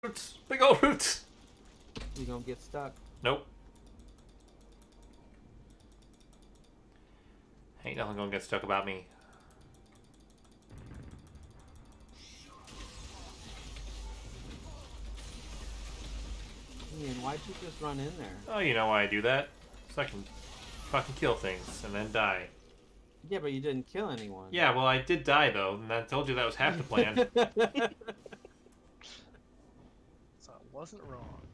Roots! Big old roots! You gonna get stuck. Nope. Ain't nothing gonna get stuck about me. Ian, why'd you just run in there? Oh, you know why I do that? So I can fucking kill things and then die. Yeah, but you didn't kill anyone. Yeah, well, I did die, though, and I told you that was half the plan. So I wasn't wrong.